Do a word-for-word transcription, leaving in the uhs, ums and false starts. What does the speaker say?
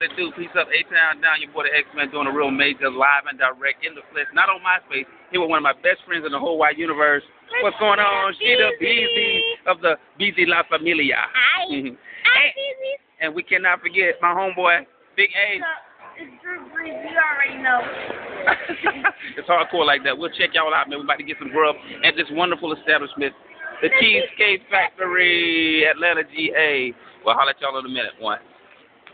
to do. Peace up, A-Town down. Your boy the X-Man doing a real major live and direct in the flesh, not on MySpace. Here with one of my best friends in the whole wide universe. What's going on? Sheeda Beezy of the Beezy La Familia. Hi. Mm-hmm. Hi, Beezy. And we cannot forget my homeboy, Big A. It's Drew Breezy. You already know. It's hardcore like that. We'll check y'all out, man. We're about to get some grub at this wonderful establishment, the Cheesecake Factory, Atlanta, G A. We'll holler at y'all in a minute. One.